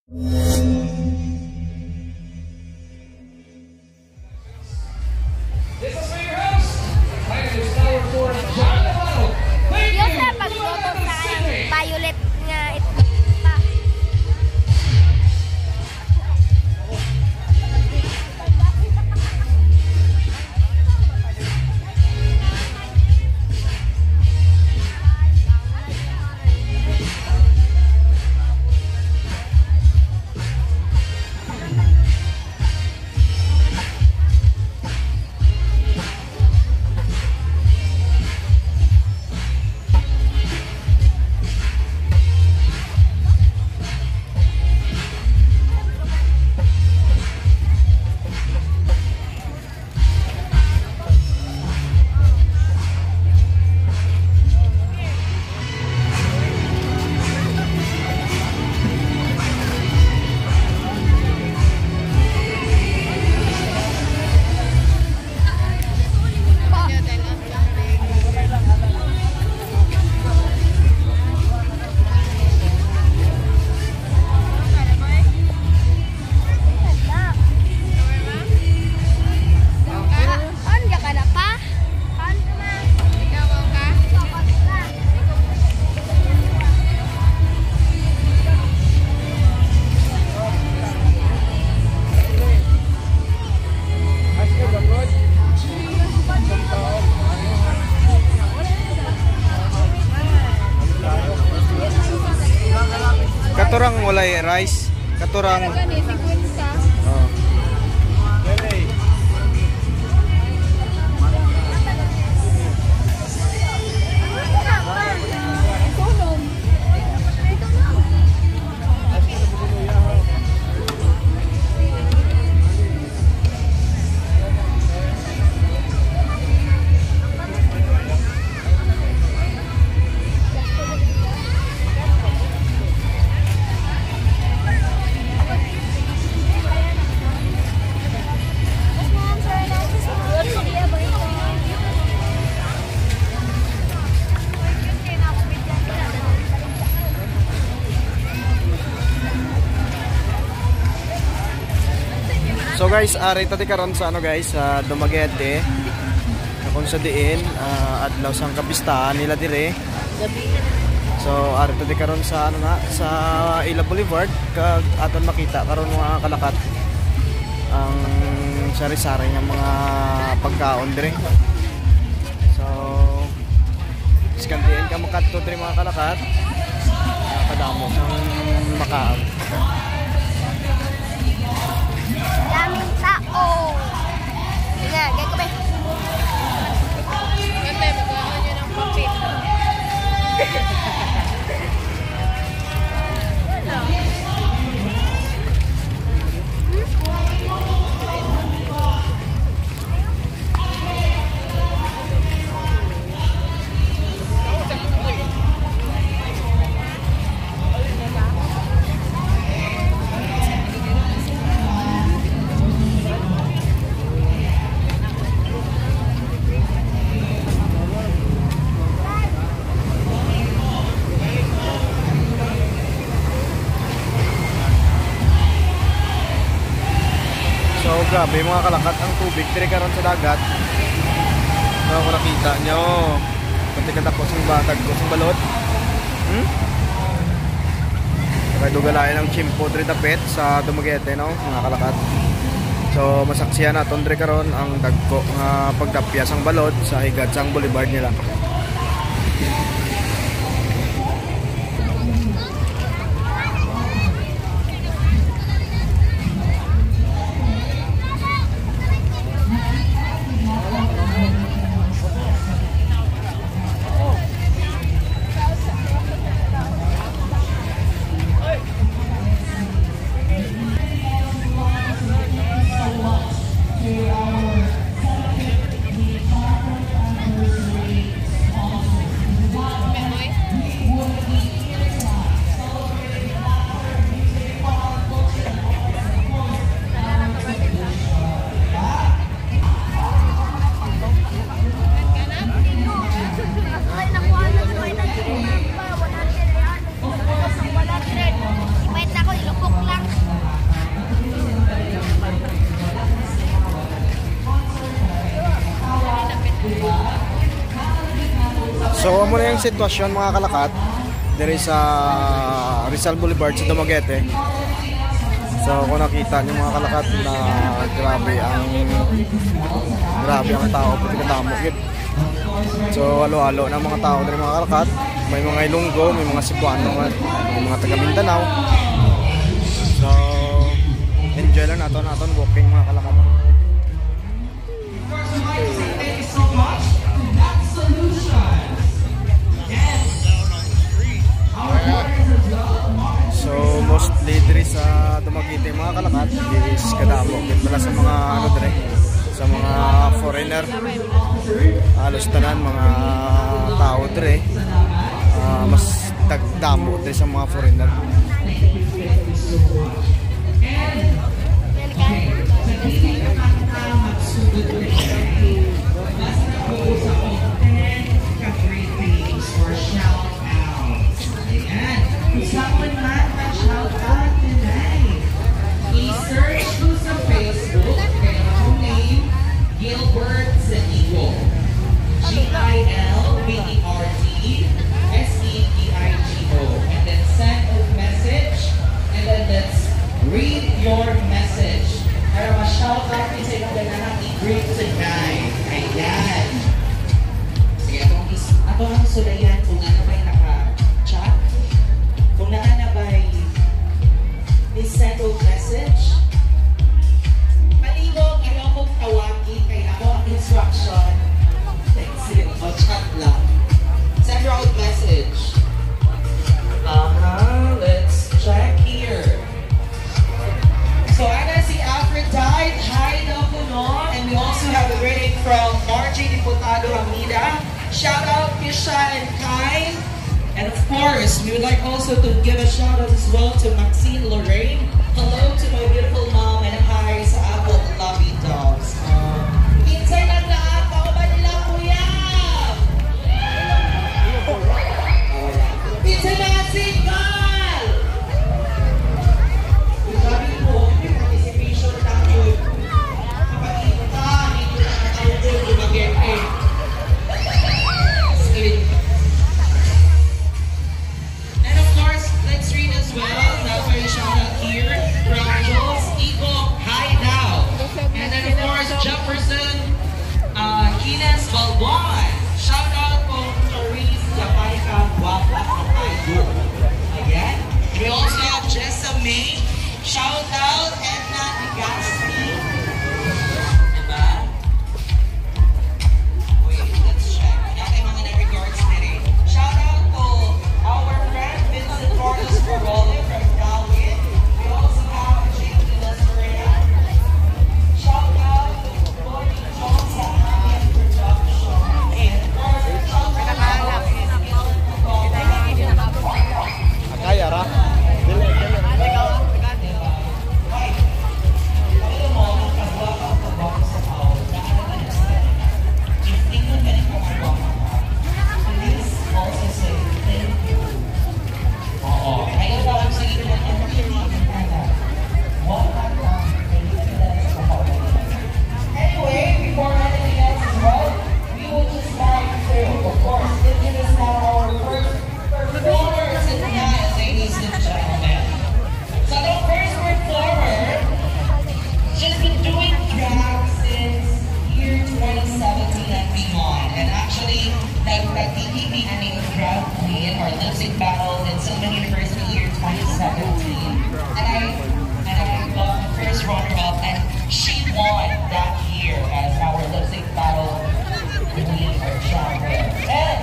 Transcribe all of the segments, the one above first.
Violet nga ito pa. Katurang walay rice, katurang So guys, ari tadi karon sa ano guys, sa Dumaguete. Kung sa diin, adlaw sang kapistahan nila dire. So ari tadi karon sa ano nga, sa Ila Boulevard kag aton makita karon mga kalakat ang sari-sari nga mga pagkaon dire. So iskandiin ka makadto dire mga kalakat. Kadamo sang makaon. Daming tao. Nga, gaya ko ba? Ganda, magawa nyo ng papit. So grabe mga kalakat ang tubig dire karon sa dagat. So kung nakita nyo, pati katapos yung batag ko sa balot. Kaya dugalayan ng chimpo dire tapet sa Dumaguete no mga kalakat. So masaksihan naton dire karon ang dagko nga pagtapyas ang balot sa higat sang boulevard nila. amo na yung sitwasyon mga kalakat. There is Rizal Boulevard sa Dumaguete. So kung nakita niyo mga kalakat na grabe ang tao pati katamo gid. So halo-halo na mga tao diri mga kalakat. May mga Ilonggo, may mga Cebuano, may mga taga Mindanao. So enjoy lang naton walking mga kalakat. So mostly diri sa Dumaguete mga kalakat is kadamo wala sa mga ano diri sa mga foreigner, halos tanan mga tao diri mas tagdamo diri sa mga foreigner. Someone might shout out tonight. I-search ko sa Facebook kaya ang name Gilbert Zenigo. Gilbert and then send a message and then let's read your message. Para ma-shout out ko sa inyo ganang i-greet tonight. Ayan. Sige, ito ang sulayan kung ano may naka-chat. Kung naanabay, please send a message. Palibog, ayaw kong tawagin kay ako ang instruction. Text o chat lang. Send your own message. Let's check here. So Ana si Aphrodite, hi Dapuno, and we also have a greeting from Margie Diputado Hamida. Shout out Kisha and Kai. And of course, we would like also to give a shout out as well to Maxine Lorraine. Hello to my beautiful mom and hi sa Apple Lovey Dogs. Kinsay na lahat, ako ba nila kuya? Kinsay na single! Sabi po, may participation tayo. Kapatid ka, hindi na nakaupo, Dumaguete. Let's read as well. That's why we shout out here. Rangels, Iko, hi now. And then of course Jefferson, Kines Balwan. Shout out po Therese Yapaika, Guapa, Kapayo. Again. We also have Jessa May. Shout out Edna Gaspi. Diba? Wait, let's check. Natin mga na-regards nila. Shout out to our friend Vincent Carlos Corolli from Darwin. We also have Jake De La Serena. Shout out to Bonnie Jones sa Happy Production. And of course, shout out to Akaya ra. Anyway, before anything else as well, we will just ride through. Of course, this is now our first performer tonight, ladies and gentlemen. So the first performer, she's been doing drag since year 2017 and beyond. And actually, nag-TTP na ni drag queen or lip sync battle in Silman University year 2017. And I got the first runner-up, and she won that year as our lip sync battle queen or champion. And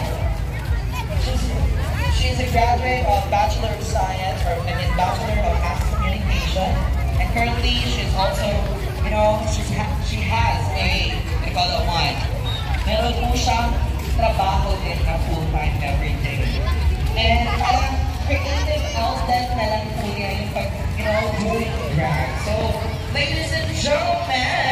she's a graduate of Bachelor of Science or Bachelor of Mass Communication, and currently she's also, you know, she has a one. Meron po siyang trabaho din na full-time everyday. And parang creative outlet na lang po niya yung pag, you know, doing drag. So, ladies and gentlemen,